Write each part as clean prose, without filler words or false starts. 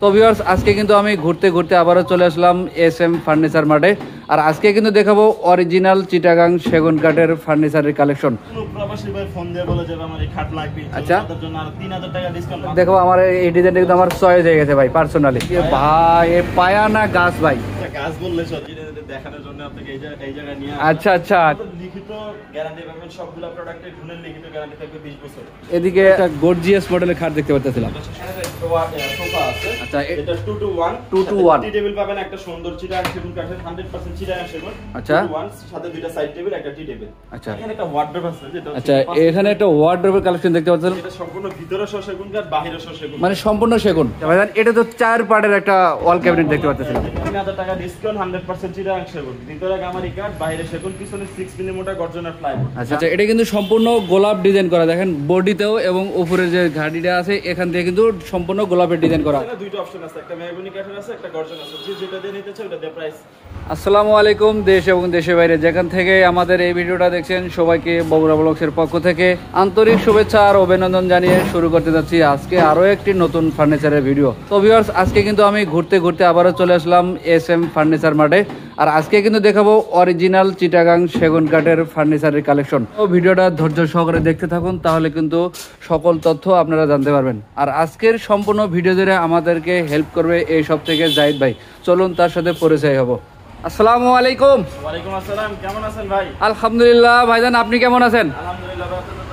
তো ভিউয়ার্স আজকে কিন্তু আমি ঘুরতে ঘুরতে আবারও চলে আসলাম SM ফার্নিচার মার্টে। আর আজকে কিন্তু দেখাবো অরিজিনাল চিটাগাং সেগুন কাঠের ফার্নিচারের কালেকশন। আচ্ছা দেখো আমার এই ডিজাইনটা কিন্তু আমার চয়েস হয়ে গেছে ভাই পার্সোনালি। ভাই এ পায়া না গাছ ভাই? গাছ বললে দেখানোর জন্য আপনাকে এই জায়গায় নিয়ে আচ্ছা আচ্ছা লিখিত গ্যারান্টি পাবেন সবগুলা প্রোডাক্টের গুণের লিখিত গ্যারান্টি থাকবে 20 বছর। এদিকে একটা গর্জিয়াস মডেলের খাট দেখতে পাচ্ছিলাম। সোফা আছে আচ্ছা এটা 2 to 1 টি টেবিল পাবেন একটা সুন্দর চিটাগাং সেগুন কাঠের 100% চিটাগাং সেগুন আচ্ছা 1 সাথে দুইটা সাইড টেবিল একটা টি টেবিল আচ্ছা এখানে একটা ওয়ার্ডরোব আছে যেটা আচ্ছা এখানে একটা ওয়ার্ডরোবের কালেকশন দেখতে পাচ্ছেন। এটা সম্পূর্ণ ভিতরে সহ সেগুন কাঠ বাইরে সহ সেগুন মানে সম্পূর্ণ সেগুন। ভাইজান এটা তো 4 পার্টের একটা ওয়াল ক্যাবিনেট দেখতে পাচ্ছেন। 3000 টাকা ডিসকাউন্ট 100% চিটাগাং সেগুন ভিতরে গামারি কাঠ বাইরে সেগুন পিছনে 6 মিলি মোটা গর্জনের প্লাইউড আচ্ছা আচ্ছা এটা কিন্তু সম্পূর্ণ গোলাপ ডিজাইন করা দেখেন বডিতেও এবং উপরে যে ঘাটিটা আছে এখান থেকে কিন্তু সম্পূর্ণ গোলাপের ডিজাইন করা। দুইটা অপশন আছে একটা মেহগনি কাঠের আছে একটা গর্জন আছে যেটা দিয়ে নিতে চাই ওটা দিয়ে প্রাইস। আসসালামু আলাইকুম দেশ এবং দেশের বাইরে যেখান থেকে আমাদের এই ভিডিওটা দেখছেন সবাইকে বগুড়া ব্লগসের পক্ষ থেকে আন্তরিক শুভেচ্ছা আর অভিনন্দন জানিয়ে শুরু করতে যাচ্ছি আজকে আরো একটি নতুন ফার্নিচারের ভিডিও। তো ভিউয়ার্স আজকে কিন্তু আমি ঘুরতে ঘুরতে আবারও চলে আসলাম SM ফার্নিচার মার্টে। আর আজকে কিন্তু দেখাবো অরিজিনাল চিটাগাং সেগুন কাঠের ফার্নিচারের কালেকশন। তো ভিডিওটা ধৈর্য সহকারে দেখতে থাকুন তাহলে কিন্তু সকল তথ্য আপনারা জানতে পারবেন। আর আজকের সম্পূর্ণ ভিডিও ধরে আমাদেরকে হেল্প করবে এই সব থেকে জাহিদ ভাই। চলুন তার সাথে পরিচয় হব। আসসালামু আলাইকুম। ওয়ালাইকুম আসসালাম। কেমন আছেন ভাই? আলহামদুলিল্লাহ। ভাইজান আপনি কেমন আছেন? আলহামদুলিল্লাহ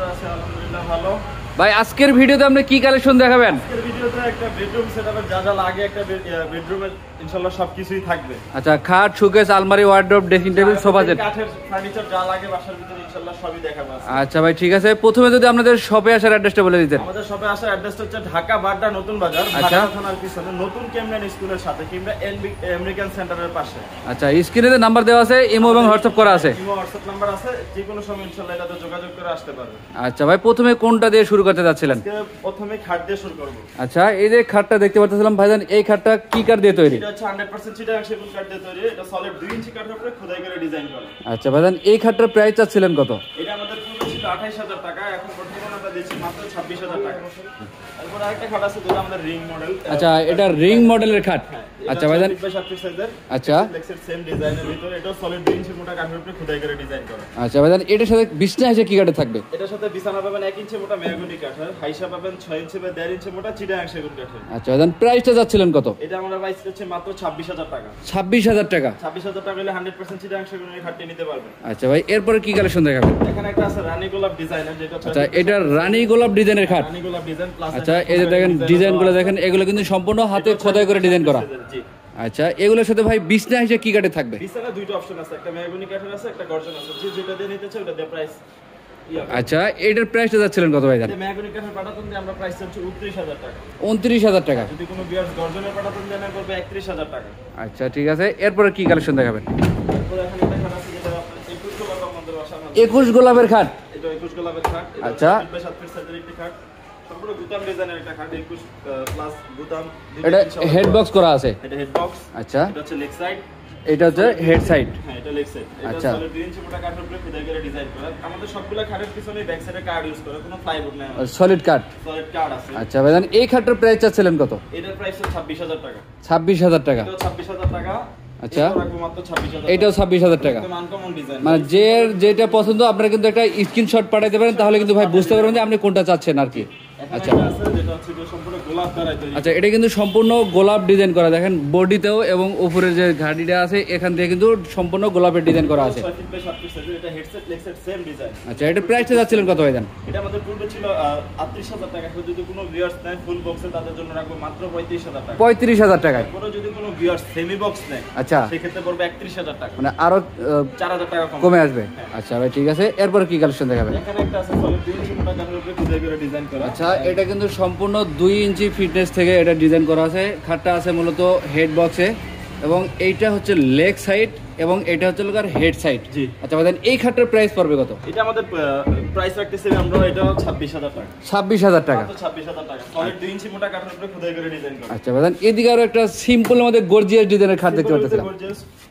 ভালো। ভাই আজকের ভিডিওতে আপনি কি কালেকশন দেখাবেন? আজকের ভিডিওতে একটা বেডরুম সেটআপের যা যা লাগে একটা বেডরুমের ইনশাআল্লাহ সবকিছুই থাকবে। আচ্ছা খাট শোকেস আলমারি wardrobe dressing table sofa set কাঠের ফার্নিচার যা লাগে বাসার ভিতরে ইনশাআল্লাহ সবই দেখাবো। আচ্ছা ভাই ঠিক আছে প্রথমে যদি আপনাদের শপে আসার অ্যাড্রেসটা বলে দিতেন। আমাদের শপে আসার অ্যাড্রেসটা হচ্ছে ঢাকা বাড্ডা নতুন বাজার ঢাকা থানার পিছনে নতুন কেমব্রিয়ান স্কুলের সাথে কিংবা আমেরিকান সেন্টারের পাশে। আচ্ছা স্ক্রিনে নাম্বার দেওয়া আছে ইমো এবং হোয়াটসঅ্যাপ করা আছে। ইমো হোয়াটসঅ্যাপ নাম্বার আছে যে কোনো সময় ইনশাআল্লাহ এটাতে যোগাযোগ করে আসতে পারবেন। আচ্ছা ভাই প্রথমে কোনটা দিয়ে শুরু করতে যাচ্ছিলেন? প্রথমে খাট দিয়ে শুরু করব। আচ্ছা এই যে খাটটা দেখতে পাচ্ছিলাম ভাইজান এই খাটটা কি কাঠ দিয়ে তৈরি? এটা হচ্ছে 100% চিটাগাং সেগুন কাঠ দিয়ে তৈরি। এটা সলিড 2 ইঞ্চি কাঠের উপরে খোদাই করে ডিজাইন করা। আচ্ছা ভাইজান এই খাটটার প্রাইস চাচ্ছিলেন কত? এটা আমাদের পূর্বে ছিল 28000 টাকা এখন বর্তমানে আমরা দিচ্ছি মাত্র 26000 টাকা। তারপর আরেকটা খাট আছে যেটা আমাদের রিং মডেল। আচ্ছা এটা রিং মডেলের খাট। আচ্ছা ভাইজান 7 সাইজের আচ্ছা লেক্সের সেম ডিজাইনের ভিতরে এটা সলিড 2 ইঞ্চি মোটা কাঠের উপরে খোদাই করে ডিজাইন করা। আচ্ছা ভাইজান এটার সাথে বিছানা হিসেবে কি কাঠে থাকবে? এটার সাথে বিছানা পাবেন 1 ইঞ্চি মোটা মেহগনি কাঠের হাইসা পাবেন 6 ইঞ্চি বা 1.5 ইঞ্চি মোটা চিটাগাং সেগুন কাঠের। আচ্ছা ভাইজান প্রাইসটা যাচ্ছিলেন কত? এটা আমরা প্রাইস হচ্ছে মাত্র 26000 টাকা। 26000 টাকা 26000 টাকা হলে 100% চিটাগাং সেগুনের খাটটি নিতে পারবেন। আচ্ছা ভাই এরপরে কি কালেকশন দেখাবেন? এখানে একটা আছে রানী গোলাপ ডিজাইনের যেটা আচ্ছা এটা রানী গোলাপ ডিজাইনের খাট। রানী গোলাপ ডিজাইন প্লাস আচ্ছা এই যে দেখেন ডিজাইনগুলো দেখেন এগুলো কিন্তু সম্পূর্ণ হাতে খোদাই করে ডিজাইন করা। জি আচ্ছা এগুলোর সাথে ভাই বিছনা হিসেবে কি কাঠে থাকবে? বিছনা দুইটা অপশন আছে একটা মেহগনি কাঠের আছে একটা গর্জন আছে যেটা দিয়ে নিতে চাই ওটা দিয়ে প্রাইস। আচ্ছা এটার প্রাইসটা যাচ্ছিলেন কত ভাই জানেন? মেহগনি কাঠের পাটাতন দিয়ে আমরা প্রাইস চাচ্ছি 29000 টাকা। 29000 টাকা যদি কোনো বিয়ার্স গর্জনের পাটাতন দিয়ে নেন করবে 31000 টাকা। আচ্ছা ঠিক আছে এরপরে কি কালেকশন দেখাবেন? এরপরে এখানে একটা খাট আছে যেটা আপনার 21 গোলাপের মধ্যে বসানো। 21 গোলাপের খাট। এটা 21 গোলাপের খাট। আচ্ছা 7 সাইজের একটা খাট সম্পূর্ণ গুতাম ডিজাইনের একটা খাট 21 প্লাস গুতাম। এটা হেড বক্স করা আছে। এটা হেড বক্স। আচ্ছা এটা হচ্ছে লেগ সাইড এটা হচ্ছে হেড সাইড। হ্যাঁ এটা লেগ সাইড। এটা সলিড 2 ইঞ্চি মোটা কাঠের উপরে খোদাই করে ডিজাইন করা। আমাদের সবগুলা খাটের পিছনে ব্যাক সাইডে কার্ড ইউজ করে কোনো প্লাইউড নাই সলিড কাঠ। সলিড কাঠ আছে। আচ্ছা ভাইজান এই খাটের প্রাইস চাচ্ছিলেন কত? এটার প্রাইস হচ্ছে 26000 টাকা। 26000 টাকা। এটা 26000 টাকা। আচ্ছা এটাও 26000 টাকা। মানে যে যেটা পছন্দ আপনারা কিন্তু একটা স্ক্রিনশট পাঠাইতে পারেন তাহলে কিন্তু ভাই বুঝতে পারবেন যে আপনি কোনটা চাচ্ছেন আর কি। আচ্ছা আচ্ছা এটা কিন্তু সম্পূর্ণ গোলাপ ডিজাইন করা দেখেন বডিতেও এবং উপরে যে ঘাটিটা আছে এখান থেকে কিন্তু সম্পূর্ণ গোলাপের ডিজাইন করা আছে। আচ্ছা এটা প্রাইসটা যাচ্ছিলেন কত ভাই জান? এটা আমাদের পূর্বে ছিল 38000 টাকা যদি কোনো ভিউয়ার্স নেয় ফুল বক্সে তাদের জন্য রাখবো মাত্র 35000 টাকা। 35000 টাকা। পরে যদি কোনো ভিউয়ার্স সেমি বক্স নেয় আচ্ছা সেই ক্ষেত্রে পড়বে 31000 টাকা মানে আরো 4000 টাকা কমে আসবে। আচ্ছা ভাই ঠিক আছে এরপর কি কালেকশন দেখাবেন? এখানে একটা আছে সলিড 2 ইঞ্চি মোটা কাঠের উপরে খোদাই করে ডিজাইন করা। আচ্ছা এটা কিন্তু সম্পূর্ণ 2 ইঞ্চি ফিটনেস থেকে এটা ডিজাইন করা আছে। খাটটা আছে মূলত হেড বক্সে এবং এইটা হচ্ছে লেগ সাইড এবং এটা হচ্ছে লোকার হেড সাইড। জি আচ্ছা ভাইজান এই খাটটার প্রাইস পড়বে কত? এটা আমাদের প্রাইস রাখতেছি আমরা এটা 26000 টাকা। 26000 টাকা। 26000 টাকা সলিড 2 ইঞ্চি মোটা কাঠের উপরে খোদাই করে ডিজাইন করা। আচ্ছা ভাইজান এদিকে আরো একটা সিম্পল আমাদের গর্জিয়াস ডিজাইনের খাট দেখতে পাচ্ছেন।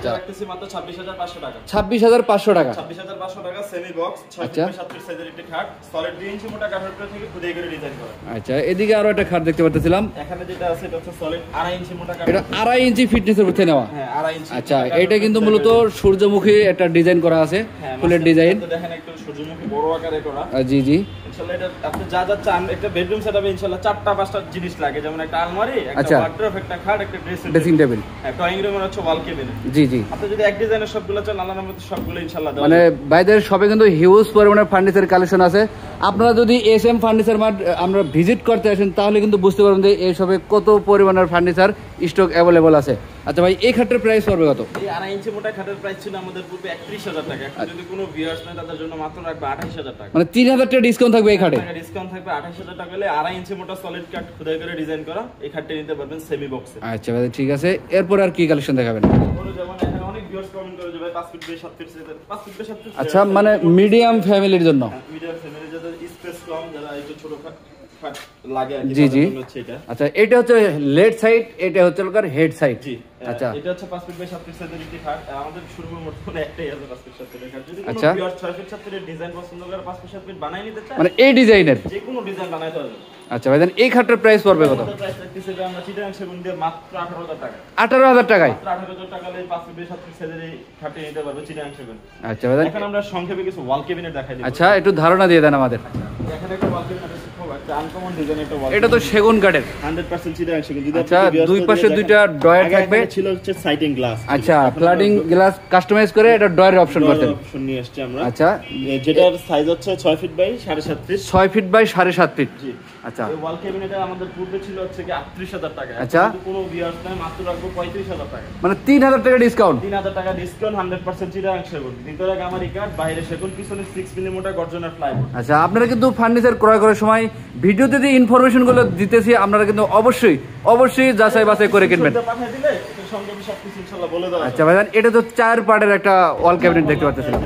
আচ্ছা রাখতেছি মাত্র 26500 টাকা। 26500 টাকা, 26500 টাকা সেমি বক্স 6 ফিট 7 ফিট সাইজের একটা খাট, সলিড 2 ইঞ্চি মোটা কাঠের উপর থেকে খুদাই করে ডিজাইন করা। আচ্ছা এদিকে আরো একটা খাট দেখতে পাচ্ছিলাম, এখানে যেটা আছে এটা হচ্ছে সলিড 2.5 ইঞ্চি মোটা কাঠ। এটা 2.5 ইঞ্চি ফিটনেসের উপর নেওয়া। হ্যাঁ 2.5 ইঞ্চি। আচ্ছা এটা কিন্তু মূলত সূর্যমুখী একটা ডিজাইন করা আছে, ফুলের ডিজাইন। দেখেন একটু সূর্যমুখী বড় আকারে করা। জি জি ইনশাআল্লাহ এটা আপনি যা যা চান, একটা বেডরুম সেটআপে ইনশাআল্লাহ 4টা 5টা জিনিস লাগে, যেমন একটা আলমারি, একটা ওয়ার্ড্রপ, একটা খাট, একটা ড্রেসিং টেবিল, একটা ড্রয়িং রুম আর হচ্ছে ওয়াল ক্যাবিনেট। জি জি আপনি যদি এক ডিজাইনের সবগুলো চান আল্লাহর মতো সবগুলো ইনশাআল্লাহ দেওয়া মানে বাইদের শপে কিন্তু হিউজ পরিমাণে ফার্নিচার কালেকশন আছে। আপনারা যদি এসএম ফার্নিচার মার্ট আমরা ভিজিট করতে আসেন তাহলে কিন্তু বুঝতে পারবেন যে এই শপে কত পরিমাণের ফার্নিচার স্টক অ্যাভেলেবল আছে। আচ্ছা ভাই এই খাটের প্রাইস পড়বে কত? এই 2.5 ইঞ্চি মোটা খাটের প্রাইস ছিল আমাদের পূর্বে 31000 টাকা। এখন যদি কোনো ভিউয়ার্স নেয় তাদের জন্য মাত্র রাখবে 28000 টাকা। মানে 3000 টাকা ডিসকাউন্ট থাকবে এই খাটে। ডিসকাউন্ট থাকবে 28000 টাকা হলে 2.5 ইঞ্চি মোটা সলিড কাঠ খোদাই করে ডিজাইন করা এই খাটটা নিতে পারবেন সেমি বক্সে। আচ্ছা ভাই ঠিক আছে, এরপর আর কি কালেকশন দেখাবেন? যেমন এখানে অনেক ভিউয়ার্স কমেন্ট করে যে ভাই 5 feet by 7 feet 5 feet by 7 feet. আচ্ছা মানে মিডিয়াম ফ্যামিলির জন্য, মিডিয়াম ফ্যামিলি যাদের স্পেস কম, যারা একটু ছোট খাট লাগে আর কি, জি জি হচ্ছে এটা। আচ্ছা এটা হচ্ছে লেফট সাইড, এটা হচ্ছে লোকার হেড সাইড। জি আচ্ছা এটা হচ্ছে 5 ফিট বাই 7 ফিট সাইজের একটি খাট। আমাদের শুরুর মোট কোন একটাই আছে 5 ফিট 7 ফিটের খাট। যদি কোনো ভিউয়ার 6 ফিট 7 ফিটের ডিজাইন পছন্দ করে 5 ফিট 7 ফিট বানাই নিতে চায়, মানে এই ডিজাইনের যে কোনো ডিজাইন বানাইতে পারবে। আচ্ছা ভাই এই খাটের প্রাইস পড়বে কত? প্রাইস রাখতেছি আমরা চিটাং সেগুন দিয়ে মাত্র 18000 টাকা। 18000 টাকায় মাত্র 18000 টাকা হলে 5 ফিট বাই 7 ফিট সাইজের এই খাটটি নিতে পারবে চিটাং সেগুন। আচ্ছা ভাই এখন আমরা সংক্ষেপে কিছু ওয়াল ক্যাবিনেট দেখাই দিই। আচ্ছা একটু ধারণা দিয়ে দেন আমাদের। এখানে একটা ওয়াল ক্যাবিনেট আছে, খুব একটা আনকমন ডিজাইন একটা ওয়াল। এটা তো সেগুন কাঠের 100% চিটাং সেগুন। আচ্ছা দুই পাশে দুইটা ডয়ার থাকবে, ছিল হচ্ছে সাইটিং গ্লাস। আচ্ছা ফ্লাডিং গ্লাস কাস্টমাইজ করে এটা ডয়ারের অপশন করতেন। অপশন নিয়ে আসছে আমরা। আচ্ছা যেটার সাইজ হচ্ছে 6 feet by 7.5 feet. 6 feet by 7.5 feet. জি আচ্ছা এই ওয়াল ক্যাবিনেটে আমাদের পূর্বে ছিল হচ্ছে কি 38000 টাকা। আচ্ছা কোনো ভিউয়ার্স নাই মাত্র রাখবো 35000 টাকা। মানে 3000 টাকা ডিসকাউন্ট। 3000 টাকা ডিসকাউন্ট, 100% চিটাং সেগুন। ভিতরে গামারি কাঠ, বাইরে সেগুন, পিছনে 6 মিলি মোটা গর্জনের প্লাইউড। আচ্ছা আপনারা কিন্তু ফার্নিচার ক্রয় করার সময় ভিডিওতে যে ইনফরমেশন গুলো দিতেছি আপনারা কিন্তু অবশ্যই যাচাই বাছাই করে কিনবেন। পাঠিয়ে দিলে এর সঙ্গে সবকিছু ইনশাআল্লাহ বলে দেওয়া। আচ্ছা ভাই এটা তো 4 পার্টের একটা ওয়াল ক্যাবিনেট দেখতে পাচ্ছেন।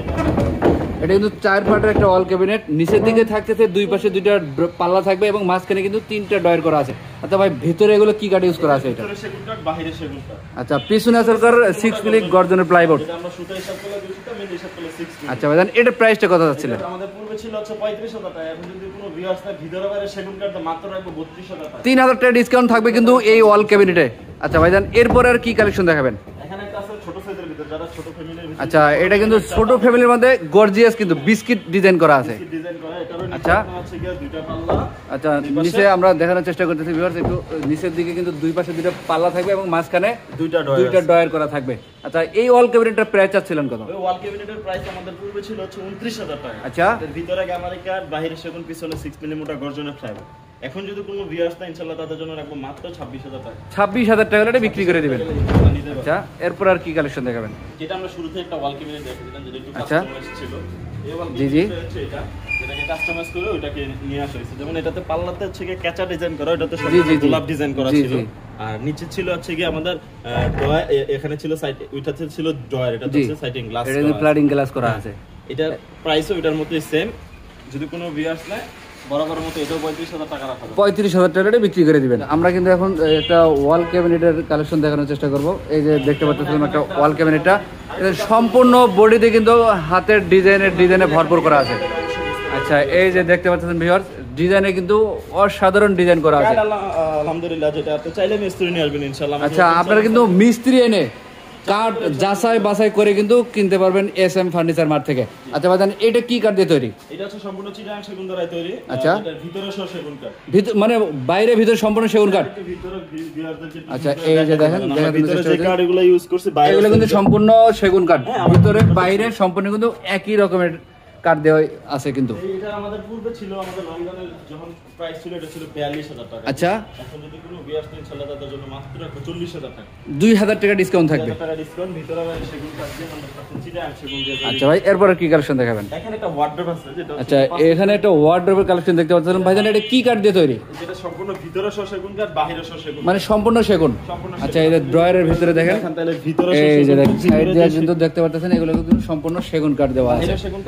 এটা কিন্তু 4 পার্টের একটা ওয়াল ক্যাবিনেট, নিচের দিকে থাকতেছে দুই পাশে দুইটা পাল্লা থাকবে এবং মাঝখানে কিন্তু 3টা ডয়ার করা আছে। আচ্ছা ভাই ভিতরে এগুলো কি কাঠ ইউজ করা আছে? এটা ভিতরে সেগুন কাঠ, বাইরে সেগুন কাঠ। আচ্ছা পিছনে আছে 6 মিলি গর্জনের প্লাইবোর্ড। এটা আমরা সুতা হিসাব করলে 2 সুতা, মিলি হিসাব করলে 6 মিলি। আচ্ছা ভাই এটা প্রাইসটা কত যাচ্ছিল? আমাদের পূর্বে ছিল হচ্ছে 35000 টাকা। এখন যদি কোনো ভিউয়ার্স না ভিতরে বাইরে সেগুন কাঠ মাত্র রাখবো 32000 টাকা। 3000 টাকা ডিসকাউন্ট থাকবে কিন্তু এই ওয়াল ক্যাবিনেটে। আচ্ছা ভাইজান এরপর আর কি কালেকশন দেখাবেন? এখানে একটা আছে ছোট সাইজের ভিতর, যারা ছোট ফ্যামিলির ভিতর। আচ্ছা এটা কিন্তু ছোট ফ্যামিলির মধ্যে গর্জিয়াস কিন্তু বিস্কিট ডিজাইন করা আছে। ডিজাইন করা, এটারও আচ্ছা আছে কি দুইটা পাল্লা। আচ্ছা নিচে আমরা দেখানোর চেষ্টা করতেছি ভিউয়ার্স, একটু নিচের দিকে কিন্তু দুই পাশে দুইটা পাল্লা থাকবে এবং মাঝখানে দুইটা ডয়ার করা থাকবে। আচ্ছা এই ওয়াল ক্যাবিনেটটার প্রাইস চাচ্ছিলেন কত? ওই ওয়াল ক্যাবিনেটের প্রাইস আমাদের পূর্বে ছিল হচ্ছে 29000 টাকা। আচ্ছা এর ভিতরে গামারি কাঠ, বাইরে সেগুন, পিছনে 6 মিলি মোটা গর্জনের প্লাইউড। এখন যদি কোনো ভিউয়ার্স না ইনশাআল্লাহ তাদের জন্য রাখবো মাত্র 26000 টাকা। 26000 টাকা হলে বিক্রি করে দিবেন। আচ্ছা এরপর আর কি কালেকশন দেখাবেন? যেটা আমরা শুরুতে একটা ওয়াল ক্যাবিনেট দেখিয়েছিলাম, যেটা একটু কাস্টমাইজ ছিল। এই ওয়াল ক্যাবিনেট হচ্ছে এটা, যেটাকে কাস্টমাইজ করে ওটাকে নিয়ে আসা হয়েছে। যেমন এটাতে পাল্লাতে হচ্ছে কি ক্যাচা ডিজাইন করা, এটাতে গোলাপ ডিজাইন করা ছিল। আর নিচে ছিল হচ্ছে কি আমাদের ডয়ার, এখানে ছিল সাইড, ওইটাতে ছিল ডয়ার, এটা হচ্ছে সাইটিং গ্লাস। এটা ফ্লাডিং গ্লাস করা আছে। এটার প্রাইসও এটার মতই সেম। যদি কোনো ভিউয়ার্স নেয় বরাবর মতো এটাও 35000 টাকা রাখা যাবে। 35000 টাকা বিক্রি করে দিবেন। আমরা কিন্তু এখন একটা ওয়াল ক্যাবিনেটের কালেকশন দেখানোর চেষ্টা করব। এই যে দেখতে পাচ্ছেন একটা ওয়াল ক্যাবিনেটটা, এটা সম্পূর্ণ বডিতে কিন্তু হাতের ডিজাইনে ভরপুর করা আছে। আচ্ছা এই যে দেখতে পাচ্ছেন ভিউয়ার্স, ডিজাইনে কিন্তু অসাধারণ ডিজাইন করা আছে আলহামদুলিল্লাহ। যেটা আপনি চাইলে মিস্ত্রি নিয়ে আসবেন ইনশাআল্লাহ। আচ্ছা আপনারা কিন্তু মিস্ত্রি এনে কাঠ যাচাই বাছাই করে কিন্তু কিনতে পারবেন এসএম ফার্নিচার মার্ট থেকে। আচ্ছা ভাইজান এটা কি কাঠ দিয়ে তৈরি? এটা হচ্ছে সম্পূর্ণ চিটাং সেগুন দ্বারা তৈরি। আচ্ছা এটার ভিতরে সব সেগুন কাঠ, মানে বাইরে ভিতরে সম্পূর্ণ সেগুন কাঠ। ভিতরে ভিউয়ারদের। আচ্ছা এই যে দেখেন ভিতরে যে কাঠগুলো ইউজ করছি বাইরে এগুলো কিন্তু সম্পূর্ণ সেগুন কাঠ, ভিতরে বাইরে সম্পূর্ণ কিন্তু একই রকমের কাঠ দেওয়া আছে। কিন্তু এটা আমাদের পূর্বে ছিল, আমাদের লন্ডনের যখন প্রাইস ছিল এটা ছিল 42000 টাকা। আচ্ছা এখন যদি কোনো ভিউয়ার্স নেন ইনশাআল্লাহ তাদের জন্য মাত্র 40000 টাকা। 2000 টাকা ডিসকাউন্ট থাকবে। 2000 টাকা ডিসকাউন্ট, ভিতরে সেগুন কাঠ দিয়ে 100% চিটাং সেগুন দিয়ে। আচ্ছা ভাই এরপর কি কালেকশন দেখাবেন? এখানে একটা ওয়ার্ডরোব আছে যেটা। আচ্ছা এখানে একটা ওয়ার্ডরোবের কালেকশন দেখতে পাচ্ছেন ভাইজান, এটা কি কাঠ দিয়ে তৈরি? যেটা সম্পূর্ণ ভিতরে সেগুন কাঠ, বাইরে সেগুন, মানে সম্পূর্ণ সেগুন। আচ্ছা এই যে ড্রয়ারের ভিতরে দেখেন, তাহলে ভিতরে এই যে দেখেন সাইড দিয়ে কিন্তু দেখতে পাচ্ছেন এগুলো কিন্তু সম্পূর্ণ সেগুন কাঠ দেওয়া আছে। সেগুন কাঠ ভিতরে। আচ্ছা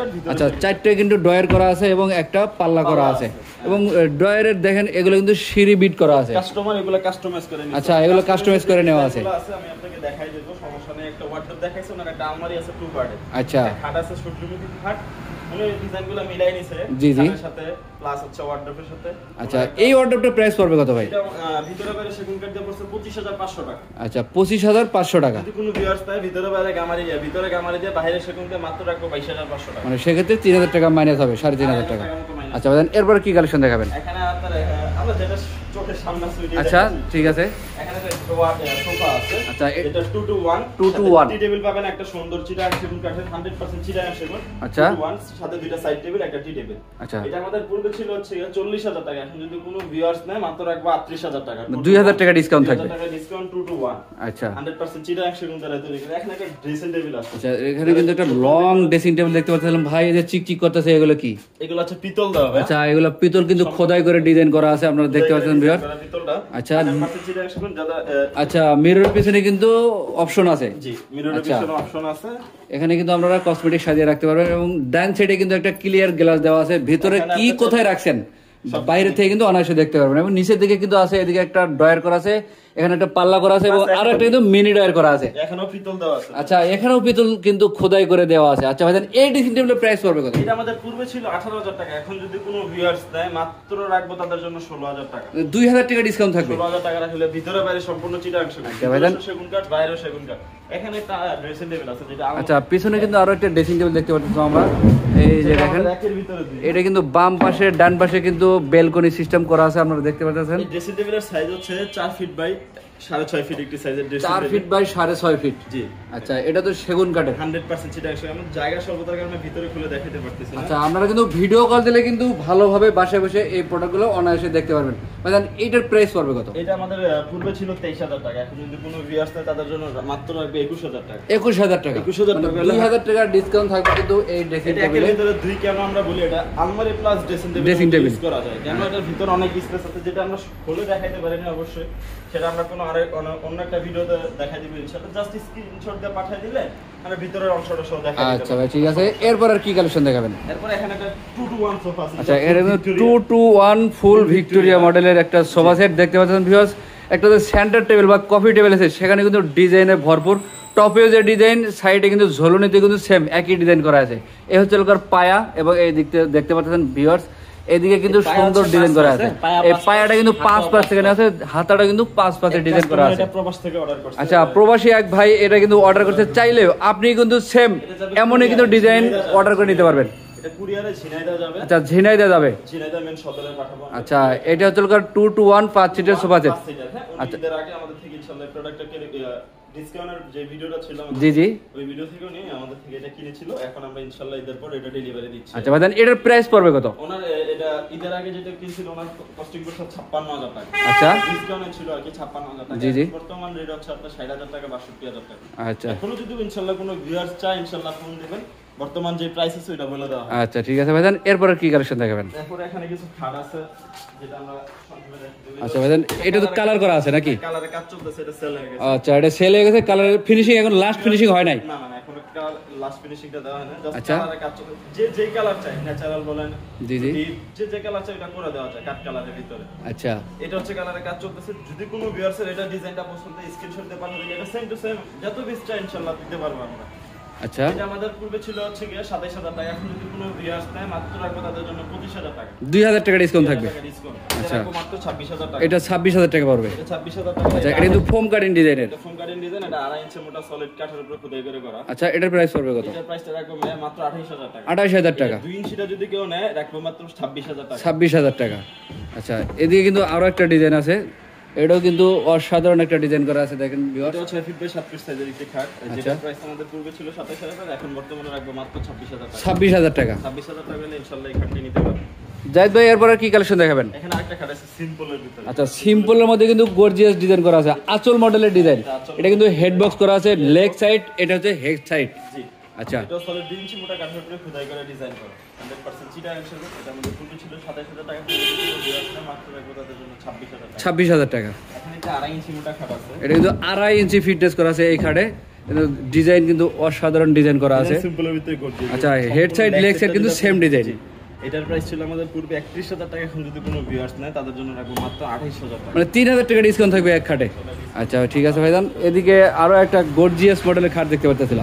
চারটে কিন্তু ড্রয়ার করা আছে এবং একটা পাল্লা করা আছে এবং ড্রয়ারের দেখেন এগুলো কিন্তু সিঁড়ি বিট করা আছে কাস্টমার এগুলো কাস্টমাইজ করে নিছে আচ্ছা এগুলো কাস্টমাইজ করে নেওয়া আছে আমি আপনাকে দেখাই দেব সমস্যা নেই একটা ওয়ার্ডরোব দেখাইছে না একটা আলমারি আছে টু পার্টের আচ্ছা খাট আছে সুটলুমি খাট মানে ডিজাইনগুলো মিলাই নিছে এর সাথে প্লাস হচ্ছে ওয়ার্ডরোবের সাথে আচ্ছা এই ওয়ার্ডরোবটার প্রাইস পড়বে কত ভাই এটা ভিতরে বাইরে সেগুন কাঠ দিয়ে পড়ছে 25500 টাকা আচ্ছা 25500 টাকা যদি কোনো ভিউয়ার্স তাই ভিতরে বাইরে গামারি দিয়ে বাইরে সেগুন দিয়ে মাত্র রাখবো 22500 টাকা মানে সেক্ষেত্রে 3000 টাকা মাইনাস হবে 3500 টাকা আচ্ছা ভাই এরপর কি কালেকশন দেখাবেন এখানে আপনার আমরা যেটা চোখের সামনে আছে আচ্ছা ঠিক আছে এখানে একটা সোফা আছে আচ্ছা এটা 2 to 1 টি টেবিল পাবেন একটা সুন্দর চিটাগাং সেগুন কাঠের 100% চিটাগাং সেগুন আচ্ছা 2 to 1 সাথে দুইটা সাইড টেবিল একটা টি টেবিল আচ্ছা এটা আমাদের পূর্বে ছিল হচ্ছে 40000 টাকা এখন যদি কোনো ভিউয়ার্স নেয় মাত্র রাখবো 38000 টাকা 2000 টাকা ডিসকাউন্ট থাকবে 2000 টাকা ডিসকাউন্ট 2 to 1 আচ্ছা 100% চিটাগাং সেগুন দ্বারা তৈরি করা এখানে একটা ড্রেসিং টেবিল আছে আচ্ছা এখানে কিন্তু একটা লং ড্রেসিং টেবিল দেখতে পাচ্ছেন ভাই এই যে চিকচিক করতেছে এগুলো কি এগুলো হচ্ছে পিতল দেওয়া হবে আচ্ছা এগুলো পিতল কিন্তু খোদাই করে ডিজাইন করা আছে আপনারা দেখতে পাচ্ছেন ভিউয়ার পিতলটা আচ্ছা আচ্ছা মিররের পিছনে কিন্তু অপশন আছে জি মিররের পিছনে অপশন আছে এখানে কিন্তু আপনারা কসমেটিক সাজিয়ে রাখতে পারবেন এবং ডান সাইডে কিন্তু একটা ক্লিয়ার গ্লাস দেওয়া আছে ভিতরে কি কোথায় রাখছেন বাইরে থেকে কিন্তু অনায়াসে দেখতে পারবেন এবং নিচের দিকে কিন্তু আছে এদিকে একটা ড্রয়ার করা আছে এখানে একটা পাল্লা করা আছে এবং আরেকটা কিন্তু মিনি ড্রয়ার করা আছে এখানেও পিতল দেওয়া আছে আচ্ছা এখানেও পিতল কিন্তু খোদাই করে দেওয়া আছে আচ্ছা ভাইজান এই ড্রেসিং টেবিলের প্রাইস পড়বে কত এটা আমাদের পূর্বে ছিল 18000 টাকা এখন যদি কোনো ভিউয়ার্স দেয় মাত্র রাখবো তাদের জন্য 16000 টাকা 2000 টাকা ডিসকাউন্ট থাকবে 16000 টাকা রাখলে ভিতরে বাইরে সম্পূর্ণ চিটাগাং সেগুন কাঠ বাইরেও সেগুন কাঠ এখানে একটা ড্রেসিং টেবিল আছে যেটা আচ্ছা পিছনে কিন্তু আরো একটা ড্রেসিং টেবিল দেখতে পাচ্ছি আমরা এই যে দেখেন এটা কিন্তু বাম পাশে ডান পাশে কিন্তু বেলকনি সিস্টেম করা আছে আপনারা দেখতে পাচ্ছেন এই ড্রেসিং টেবিলের সাইজ হচ্ছে 4 ফিট বাই 6.5 ফিট একটি সাইজের dressing table 4 feet by 6.5 feet জি আচ্ছা এটা তো সেগুন কাঠের 100% চিটাগাং সেগুন আমরা জায়গা স্বল্পতার কারণে ভিতরে খুলে দেখাতে পারতেছি না আচ্ছা আপনারা কিন্তু ভিডিও কল দিলে কিন্তু ভালোভাবে বাসায় বসে এই প্রোডাক্টগুলো অনায়াসে দেখতে পারবেন ভাইজান এটার প্রাইস পড়বে কত এটা আমাদের পূর্বে ছিল 23000 টাকা এখন যদি কোনো ভিউয়ার্স থাকে তাদের জন্য মাত্র রাখবে 21000 টাকা 21000 টাকা 21000 টাকা 2000 টাকা ডিসকাউন্ট থাকবে কিন্তু এই ড্রেসিং টেবিলের ভিতরে দুই কেন আমরা বলি এটা আলমারি প্লাস ড্রেসিং টেবিল ইউজ করা যায় কেন এটার ভিতরে অনেক স্পেস আছে যেটা আমরা খুলে দেখাইতে পারি না অবশ্যই সেটা আমরা কোনো অন্য একটা ভিডিওতে দেখাই দিব ইনশাআল্লাহ জাস্ট স্ক্রিনশট দিয়ে পাঠিয়ে দিলে আমরা ভিতরের অংশটা সব দেখাই দিব আচ্ছা ভাই ঠিক আছে এরপর আর কি কালেকশন দেখাবেন এরপর এখানে একটা 2 to 1 সোফা আছে আচ্ছা এর 2 to 1 ফুল ভিক্টোরিয়া মডেলের একটা সোফা সেট দেখতে পাচ্ছেন ভিউয়ার্স একটা যে সেন্টার টেবিল বা কফি টেবিল আছে সেখানে কিন্তু ডিজাইনে ভরপুর টপেও যে ডিজাইন সাইডে কিন্তু ঝোলনিতে কিন্তু সেম একই ডিজাইন করা আছে এই হচ্ছে লোকার পায়া এবং এই দিকতে দেখতে পাচ্ছেন ভিউয়ার্স এদিকে কিন্তু সুন্দর ডিজাইন করা আছে এই পায়াটা কিন্তু 5 সেকেন্ড আছে হাতাটা কিন্তু 5 ডিজাইন করা আছে এটা প্রবাস থেকে অর্ডার করছে আচ্ছা প্রবাসী এক ভাই এটা কিন্তু অর্ডার করতে চাইলে আপনি কিন্তু সেম এমনই কিন্তু ডিজাইন অর্ডার করে নিতে পারবেন এটা কুরিয়ারে ঝিনাইদহ যাবে আচ্ছা ঝিনাইদহ যাবে ঝিনাইদহ মেন সদরে পাঠাবো আচ্ছা এটা হচ্ছে লোকার 2 to 1 5 সিটের সোফা সেট আচ্ছা এর আগে আমাদের থেকে ইনশাআল্লাহ প্রোডাক্টটাকে ডিসকাউন্টের যে ভিডিওটা ছিল জি জি ওই ভিডিও থেকেও নিয়ে আমাদের থেকে এটা কিনেছিল এখন আমরা ইনশাআল্লাহ ঈদের পর এটা ডেলিভারি দিচ্ছি আচ্ছা ভাইজান এটার প্রাইস পড়বে কত ওনার এটা ঈদের আগে যেটা কিনছিল ওনার কস্টিং করছে 56000 টাকা আচ্ছা ডিসকাউন্টে ছিল আর কি 56000 টাকা জি জি বর্তমান রেট হচ্ছে আপনার 60000 টাকা 62000 টাকা আচ্ছা এখন যদি ইনশাআল্লাহ কোনো ভিউয়ার্স চায় ইনশাআল্লাহ ফোন দিবেন বর্তমান যে প্রাইস আছে ওটা বলে দেওয়া আচ্ছা ঠিক আছে ভাইজান এরপর কি কালেকশন দেখাবেন তারপর এখানে কিছু খাট আছে যেটা আমরা সংক্ষেপে দেখাবো আচ্ছা ভাইজান এটা তো কালার করা আছে নাকি কালারে কাজ চলতেছে এটা সেল হয়ে গেছে আচ্ছা এটা সেল হয়ে গেছে কালার ফিনিশিং এখন লাস্ট ফিনিশিং হয় নাই না না এখন লাস্ট ফিনিশিংটা দেওয়া হয় না জাস্ট আচ্ছা কালারে কাজ চলতেছে যে কালার চাই ন্যাচারাল বলেন জি জি যে কালার চাই এটা করে দেওয়া যায় কাট কালারের ভিতরে আচ্ছা এটা হচ্ছে কালারে কাজ চলতেছে যদি কোনো ভিউয়ার্সের এটা ডিজাইনটা পছন্দ স্ক্রিনশট দিয়ে পাঠিয়ে দিলে এটা সেম টু সেম যত পিস চাই ইনশাআল্লাহ দিতে পারবো আমরা আচ্ছা এটা আমাদের পূর্বে ছিল হচ্ছে গিয়ে 27000 টাকা এখন যদি কোনো ভিউয়ার্স নেয় মাত্র রাখবো তাদের জন্য 25000 টাকা 2000 টাকা ডিসকাউন্ট থাকবে আচ্ছা মাত্র 26000 টাকা এটা 26000 টাকা পড়বে এটা 26000 টাকা আচ্ছা এটা কিন্তু ফোম কাটিং ডিজাইনের এটা ফোম কাটিং ডিজাইন এটা 2.5 ইঞ্চি মোটা সলিড কাঠের উপর খোদাই করে করা আচ্ছা এটার প্রাইস পড়বে কত এটার প্রাইসটা রাখবো মাত্র 28000 টাকা 28000 টাকা 2 ইঞ্চিটা যদি কেউ নেয় রাখবো মাত্র 26000 টাকা 26000 টাকা আচ্ছা এদিকে কিন্তু আরো একটা ডিজাইন আছে এটাও কিন্তু অসাধারণ একটা ডিজাইন করা আছে দেখেন ভিউয়ার্স এটা 6 ফিট বাই 7 ফিট সাইজের একটি খাট যেটা প্রাইস আমাদের পূর্বে ছিল 27000 টাকা এখন বর্তমানে রাখবো মাত্র 26000 টাকা 26000 টাকা 26000 টাকা হলে ইনশাআল্লাহ এই খাটটি নিতে পারবেন জাহিদ ভাই এরপর কি কালেকশন দেখাবেন এখানে আরেকটা খাট আছে সিম্পলের ভিতরে আচ্ছা সিম্পলের মধ্যে কিন্তু গর্জিয়াস ডিজাইন করা আছে আঁচল মডেলের ডিজাইন এটা কিন্তু হেড বক্স করা আছে লেগ সাইড এটা হচ্ছে হেড সাইড জি আচ্ছা এটা সলিড 2 ইঞ্চি মোটা কাঠের উপরে খোদাই করে ডিজাইন করা 100% চিটাগাং সেগুন এটা আমাদের পূর্বে ছিল 27000 টাকা দিয়ে মাত্র রাখবো তাদের জন্য 26000 টাকা 26000 টাকা এখন এটা 2.5 ইঞ্চি মোটা খাট আছে এটা কিন্তু 2.5 ইঞ্চি ফিটনেস করা আছে এই খাটে ডিজাইন কিন্তু অসাধারণ ডিজাইন করা আছে। আচ্ছা হেড সাইড লেগ সাইড কিন্তু সেম ডিজাইন। এটার প্রাইস ছিল আমাদের পূর্বে 31,000 টাকা, এখন যদি কোনো ভিউয়ার্স নেয় তাদের জন্য রাখবো মাত্র 28,000 টাকা, মানে 3,000 টাকা ডিসকাউন্ট থাকবে এক খাটে। আচ্ছা ঠিক আছে ভাইজান। এদিকে আরো একটা গর্জিয়াস মডেলের খাট দেখতে পাচ্ছিলাম,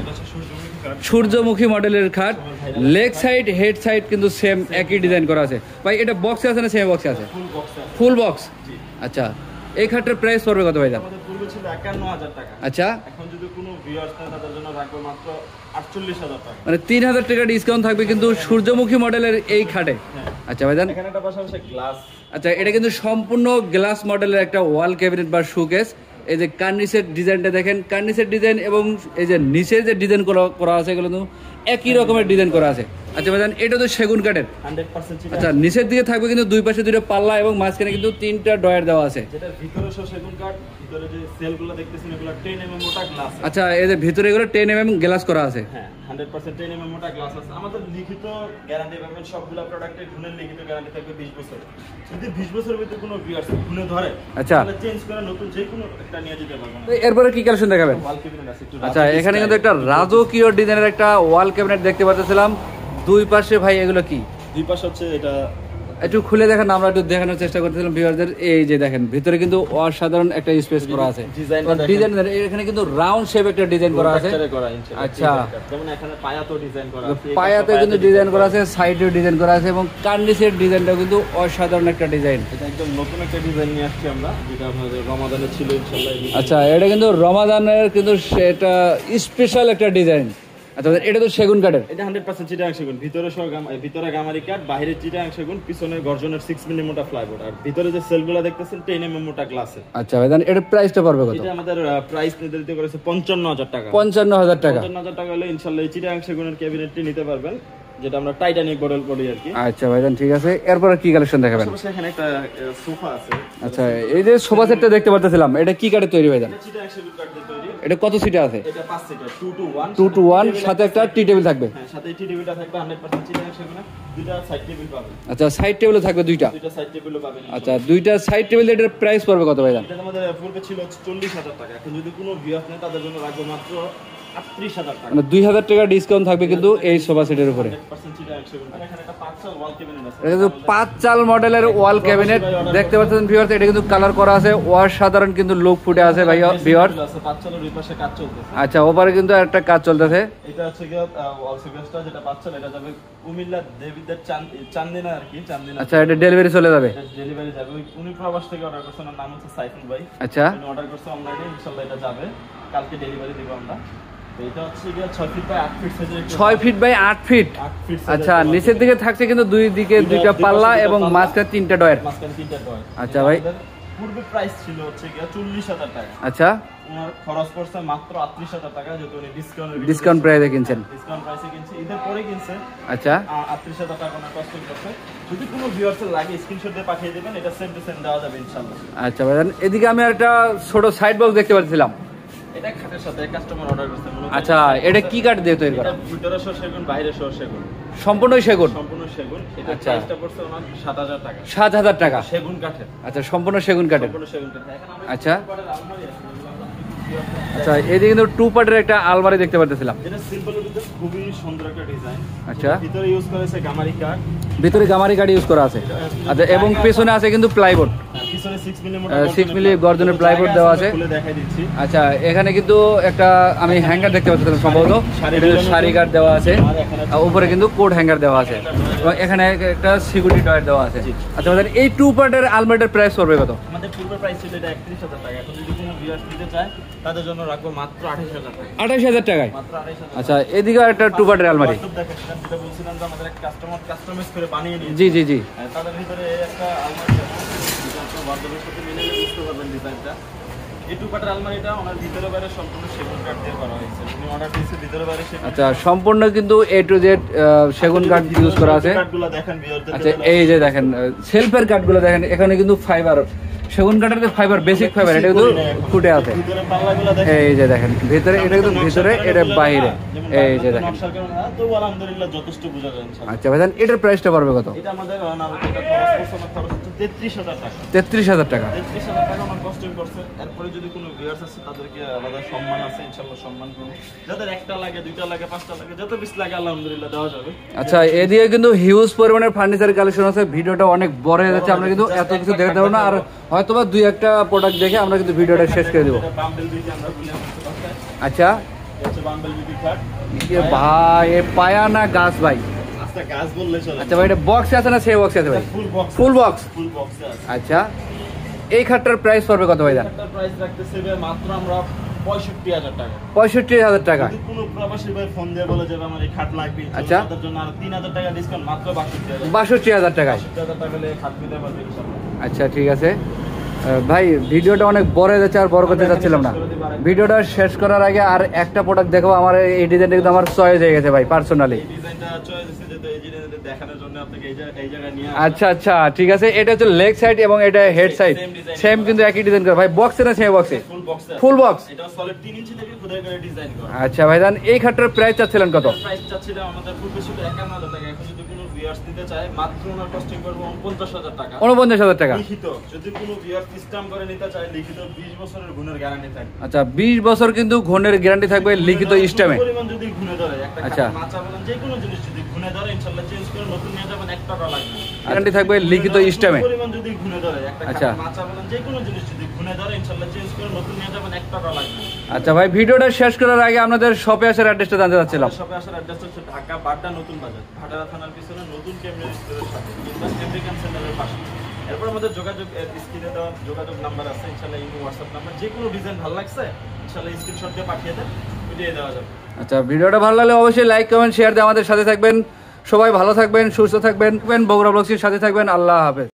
সূর্যমুখী মডেলের খাট, লেগ সাইড হেড সাইড কিন্তু সেম একই ডিজাইন করা আছে। ভাই এটা বক্সে আছে না সেমি বক্সে আছে? Full box. আচ্ছা এই খাটটার প্রাইস পড়বে কত ভাইজান? আমাদের পূর্বে ছিল 51,000 টাকা, আচ্ছা এখন যদি কোনো ভিউয়ার্স নেয় তাদের জন্য রাখবো মাত্র 48,000 টাকা, মানে 3,000 টাকা ডিসকাউন্ট থাকবে কিন্তু সূর্যমুখী মডেলের এই খাটে। আচ্ছা ভাইজান এখানে একটা পাশাপাশি গ্লাস। আচ্ছা এটা কিন্তু সম্পূর্ণ গ্লাস মডেলের একটা ওয়াল ক্যাবিনেট বা শোকেস। এই যে কার্নিসের ডিজাইনটা দেখেন, কার্নিসের ডিজাইন এবং এই যে নিচে যে ডিজাইন করা আছে এগুলো কিন্তু একই রকমের ডিজাইন করা আছে। আচ্ছা ভাইজান এটা তো সেগুন কাঠের 100%। আচ্ছা নিচের দিকে থাকবে কিন্তু দুই পাশে দুটো পাল্লা এবং মাঝখানে কিন্তু 3টা ডয়ার দেওয়া আছে। যেটা ভিতরে সেগুন কাঠ, ভিতরে যে সেলগুলো দেখতেছেন এগুলো 10 mm মোটা গ্লাস। আচ্ছা এই যে ভিতরে এগুলো 10 mm গ্লাস করা আছে। হ্যাঁ 100% 10 mm মোটা গ্লাস আছে। আমাদের লিখিত গ্যারান্টি পাবেন সবগুলো প্রোডাক্টের গুণের লিখিত গ্যারান্টি থাকবে 20 বছর। যদি 20 বছরের ভিতরে কোনো ভিউয়ার্স গুণে ধরে আচ্ছা তাহলে চেঞ্জ করে নতুন যে কোনো একটা নিয়ে যেতে পারবেন। এরপরে কি কালেকশন দেখাবেন? ওয়াল ক্যাবিনেট আছে একটু। আচ্ছা এখানে কিন্তু একটা রাজকীয় ডিজাইনের একটা ওয়াল ক্যাবিনেট দেখতে পাচ্ছিলাম দুই পাশে। ভাই এগুলো কি? দুই পাশে হচ্ছে এটা একটু খুলে দেখেন, আমরা একটু দেখানোর চেষ্টা করতেছিলাম ভিউয়ারদের। এই যে দেখেন ভিতরে কিন্তু অসাধারণ একটা স্পেস করা আছে। ডিজাইন এখানে কিন্তু রাউন্ড শেপ একটা ডিজাইন করা আছে। আচ্ছা যেমন এখানে পায়াতো ডিজাইন করা আছে, পায়াতে কিন্তু ডিজাইন করা আছে, সাইডেও ডিজাইন করা আছে এবং কার্নিসের ডিজাইনটাও কিন্তু অসাধারণ একটা ডিজাইন। এটা একদম নতুন একটা ডিজাইন নিয়ে আসছি আমরা, যেটা আমাদের রমাদানে ছিল ইনশাআল্লাহ। আচ্ছা এটা কিন্তু রমাদানের কিন্তু সেটা স্পেশাল একটা ডিজাইন। আচ্ছা এটা তো সেগুন কাঠের, এটা 100% চিটাগাং সেগুন। ভিতরে গামারি কাঠ, বাইরে চিটাগাং সেগুন, পিছনে গর্জনের 6 mm মোটা প্লাইবোর্ড, আর ভিতরে যে সেলগুলো দেখতেছেন 10 mm মোটা গ্লাসে। আচ্ছা ভাই এর প্রাইসটা পড়বে কত? এটা আমাদের প্রাইস নির্ধারিত করেছে 55,000 টাকা। 55,000 টাকা। 55,000 টাকা হলে ইনশাআল্লাহ এই চিটাগাং সেগুনের ক্যাবিনেটটি নিতে পারবেন, যেটা আমরা টাইটানিক মডেল বলি আর কি। আচ্ছা ভাইজান ঠিক আছে। এরপর কি কালেকশন দেখাবেন? এখানে একটা সোফা আছে। আচ্ছা এই যে সোফা সেটটা দেখতে পাচ্ছিলাম, এটা কি কাঠের তৈরি ভাইজান? এটা চিটাগাং সেগুন কাঠ দিয়ে তৈরি। এটা কত সিটার আছে? এটা 5 সিটার, 2 to 1। 2 to 1 সাথে একটা টি টেবিল থাকবে। হ্যাঁ সাথে টি টেবিলটা থাকবে 100% চিটাগাং সেগুনে। দুইটা সাইড টেবিল পাবেন। আচ্ছা সাইড টেবিলও থাকবে দুইটা? দুইটা সাইড টেবিলও পাবেন। আচ্ছা দুইটা সাইড টেবিল এর প্রাইস পড়বে কত ভাইজান? এটা আমাদের পূর্বে ছিল 40,000 টাকা, এখন যদি কোনো ভিউয়ার্স নেয় তাদের জন্য রাখবো মাত্র 38,000 টাকা, মানে 2,000 টাকা ডিসকাউন্ট থাকবে কিন্তু এই সোফা সেটের উপরে। এখানে একটা 5 চাল ওয়াল ক্যাবিনেট আছে। এটা কিন্তু 5 চাল মডেলের ওয়াল ক্যাবিনেট দেখতে পাচ্ছেন ভিউয়ার্স। এটা কিন্তু কালার করা আছে, অসাধারণ কিন্তু লুক ফুটে আছে ভাই ভিউয়ার্স। 5 চালের ওই পাশে কাজ চলতেছে। আচ্ছা ওপারে কিন্তু একটা কাজ চলতেছে। এটা হচ্ছে কি ওয়াল সুকেসটা, যেটা 5 চাল, এটা যাবে কুমিল্লা দেবীদের চান্দিনা আর কি, চান্দিনা। আচ্ছা এটা ডেলিভারি চলে যাবে? এটা ডেলিভারি যাবে। উনি প্রবাস থেকে অর্ডার করছেন, ওর নাম হচ্ছে সাইফুল ভাই। আচ্ছা উনি অর্ডার করছে অনলাইনে, ইনশাআল্লাহ এটা যাবে কালকে, ডেলিভারি দেব আমরা। এটা হচ্ছে কি 6 ফিট বাই 8 ফিট সাইজের। 6 ফিট বাই 8 ফিট। আচ্ছা নিচের দিকে থাকছে কিন্তু দুই দিকে দুইটা পাল্লা এবং মাঝখানে 3টা ডয়ার। আচ্ছা ভাই পূর্বে প্রাইস ছিল হচ্ছে কি 40,000 টাকা। আচ্ছা ওনার খরচ পড়ছে মাত্র 38,000 টাকা, যেহেতু উনি ডিসকাউন্ট প্রাইসে কিনছেন। ডিসকাউন্ট প্রাইসে কিনছে, ঈদের পরে কিনছে। আচ্ছা 38,000 টাকা ওনার কষ্ট করছে। যদি কোনো ভিউয়ার্সের লাগে স্ক্রিনশট দিয়ে পাঠিয়ে দিবেন, এটা সেম টু সেম দেওয়া যাবে ইনশাআল্লাহ। আচ্ছা ভাইজান এদিকে আমি একটা ছোট সাইড বক্স দেখতে পাচ্ছিলাম, এটা খাটের সাথে কাস্টমার অর্ডার করছে। আচ্ছা এটা কি কাঠ দিয়ে তৈরি করা? ভিতরে সেগুন, বাইরে সেগুন, সম্পূর্ণ সেগুন। সম্পূর্ণ সেগুন। এটা প্রাইসটা পড়ছে ওনার 7,000 টাকা। 7,000 টাকা সেগুন কাঠের। আচ্ছা সম্পূর্ণ সেগুন কাঠের। সম্পূর্ণ সেগুন কাঠের। এখন আমরা আচ্ছা আচ্ছা এদিকে কিন্তু 2 পার্টের একটা আলমারি দেখতে পাচ্ছিলাম। এটা সিম্পলের ভিতরে খুবই সুন্দর একটা ডিজাইন। আচ্ছা ভিতরে ইউজ করেছে গামারি কাঠ, ভিতরে গামারি কাঠ ইউজ করা আছে। আচ্ছা এবং পেছনে আছে কিন্তু প্লাইবোর্ড, পিছনে 6 মিলি গর্জনের প্লাইবোর্ড দেওয়া আছে। খুলে দেখাই দিচ্ছি। আচ্ছা এখানে কিন্তু একটা আমি হ্যাঙ্গার দেখতে পাচ্ছিলাম, সম্ভবত শাড়ি কাঠ দেওয়া আছে, আর উপরে কিন্তু কোট হ্যাঙ্গার দেওয়া আছে এবং এখানে একটা সিকিউরিটি ডয়ার দেওয়া আছে। আচ্ছা আমাদের এই 2 পার্টের আলমারিটার প্রাইস পড়বে কত? আমাদের পূর্বে প্রাইস ছিল এটা 31,000 টাকা, এখন যদি কোনো ভিউয়ার্স নিতে চায় তাদের জন্য রাখবো মাত্র 28,000 টাকা। 28,000 টাকায়? মাত্র 28,000। আচ্ছা এদিকে একটা 2 পার্টের আলমারি দেখেন, যেটা বলছিলাম যে আমাদের এক কাস্টমার কাস্টমাইজ করে বানিয়ে নিয়েছে। জি জি জি। তাদের ভিতরে একটা আলমারি আছে, যেটা আপনারা বার্ডরোবের সাথে মিলে বুঝতে পারবেন ডিজাইনটা। এই 2 পার্টের আলমারিটা ওনার ভিতরে বাইরে সম্পূর্ণ সেগুন কাঠ দিয়ে করা হয়েছে। উনি অর্ডার দিয়েছে ভিতরে বাইরে সেগুন। আচ্ছা সম্পূর্ণ কিন্তু A to Z সেগুন কাঠ ইউজ করা আছে। কাঠগুলো দেখেন ভিউয়ারদের। আচ্ছা এই যে দেখেন সেলফের কাঠগুলো দেখেন, এখানে কিন্তু ফাইবার, সেগুন কাঠের যে ফাইবার, বেসিক ফাইবার, এটা কিন্তু ফুটে আছে। ভিতরে পাল্লাগুলো দেখেন, এই যে দেখেন ভিতরে, এটা কিন্তু ভিতরে, এটা বাইরে। এই যে দেখেন, তো আলহামদুলিল্লাহ যথেষ্ট বোঝা যায়। আচ্ছা ভাইজান এটার প্রাইসটা পড়বে কত? এটা আমাদের খরচ 33,000 টাকা। 33,000 টাকা। 33,000 টাকা আমার কস্টিং করছে। এরপরে যদি কোনো ভিউয়ার্স আছে তাদেরকে আলাদা সম্মান আছে, ইনশাআল্লাহ সম্মান করব। যাদের একটা লাগে, দুইটা লাগে, পাঁচটা লাগে, যত পিস লাগে আলহামদুলিল্লাহ দেওয়া যাবে। আচ্ছা, এদিকে কিন্তু হিউজ পরিমাণের ফার্নিচার কালেকশন আছে। ভিডিওটা অনেক বড় হয়ে যাচ্ছে, আমরা কিন্তু এত কিছু দেখতে পারবো না। আর হয়তোবা দুই একটা প্রোডাক্ট দেখে আমরা কিন্তু ভিডিওটা শেষ করে দেব। বাম্বেল বিটি আমরা বলি আমাদের। আচ্ছা, এটা বাম্বেল বিটি খাট। ভাই এ পায়া না গাছ ভাই? আচ্ছা, গাছ বললে চলে। আচ্ছা ভাই, এটা বক্সে আছে না সেই বক্সে আছে ভাই? Full box. Full box. ফুল বক্সে আছে। আচ্ছা, এই খাটটার প্রাইস পড়বে কত ভাই? খাটটার প্রাইস রাখতেছে মাত্র আমরা 65,000 টাকা। 65,000 টাকা। যদি কোনো প্রবাসী ভাই ফোন দিয়ে বলে যে আমার এই খাট লাগবে, আচ্ছা, তার জন্য আর 3,000 টাকা ডিসকাউন্ট, মাত্র 62,000। 62,000 টাকায়। 62,000 টাকা হলে খাট নিতে পারবে ইনশাআল্লাহ। আচ্ছা, ঠিক আছে ভাই, ভিডিওটা অনেক বড় হয়ে যাচ্ছে, আর বড় করতে চাচ্ছিলাম না। ভিডিওটা শেষ করার আগে আর একটা প্রোডাক্ট দেখাবো। আমার এই ডিজাইনটা কিন্তু আমার চয়েস হয়ে গেছে ভাই পার্সোনালি। এই ডিজাইনটা চয়েস হয়েছে যেটা এই ডিজাইনটা দেখানোর জন্য আপনাকে এই জায়গায় নিয়ে। আচ্ছা আচ্ছা, ঠিক আছে। এটা হচ্ছে লেগ সাইড এবং এটা হেড সাইড, সেম কিন্তু একই ডিজাইন করা। ভাই বক্সে না সেম বক্সে? ফুল বক্সে। Full box. এটা সলিড 3 ইঞ্চি থেকে খোদাই করে ডিজাইন করা। আচ্ছা ভাইজান, এই খাটটার প্রাইস চাচ্ছিলেন কত? প্রাইস চাচ্ছিলাম আমাদের পূর্বে ছিল 51,000 টাকা। এখন যদি কোনো ভিউয়ার্স নিতে চায় মাত্র ওনার কস্টিং করব 49,000 টাকা। 49,000 টাকা লিখিত। যদি কোনো ভিউয়ার্স সিস্টেম করে নিতে চায় লিখিত 20 বছরের গুণের গ্যারান্টি থাকবে। আচ্ছা, 20 বছর কিন্তু ঘনের গ্যারান্টি থাকবে লিখিত ইস্টেমে। পরিমাণ যদি ঘুরে ধরে একটা আচ্ছা, মাচা বলেন যে কোনো জিনিস যদি ঘুরে ধরে ইনশাআল্লাহ চেঞ্জ করে নতুন নিয়ে যাবেন, 1 টাকা লাগবে। গ্যারান্টি থাকবে লিখিত ইস্টেমে। পরিমাণ যদি ঘুরে ধরে আচ্ছা, একটা মাচা বলেন যে কোনো জিনিস যদি ঘুরে ধরে ইনশাআল্লাহ চেঞ্জ করে নতুন নিয়ে যাবেন, 1 টাকা লাগবে। আচ্ছা ভাই, ভিডিওটা শেষ করার আগে আপনাদের শপে আসার অ্যাড্রেসটা জানতে চাচ্ছিলাম। শপে আসার অ্যাড্রেস হচ্ছে ঢাকা বাড্ডা নতুন বাজার, ভাটারা থানার পিছনে নতুন কেমিক্যাল স্টোরের সাথে আমেরিকান সেন্টারের পাশে। এরপর আমাদের যোগাযোগ স্ক্রিনে দেওয়া যোগাযোগ নাম্বার আছে, ইনশাআল্লাহ ইমো হোয়াটসঅ্যাপ নাম্বার। যে কোনো ডিজাইন ভালো লাগছে ইনশাআল্লাহ স্ক্রিনশট দিয়ে পাঠিয়ে দেন, ভিডিও দেওয়া যাবে। আচ্ছা, ভিডিওটা ভালো লাগলে অবশ্যই লাইক কমেন্ট শেয়ার দিয়ে আমাদের সাথে থাকবেন। সবাই ভালো থাকবেন, সুস্থ থাকবেন, বগুড়া ব্লগসের সাথে থাকবেন। আল্লাহ হাফেজ।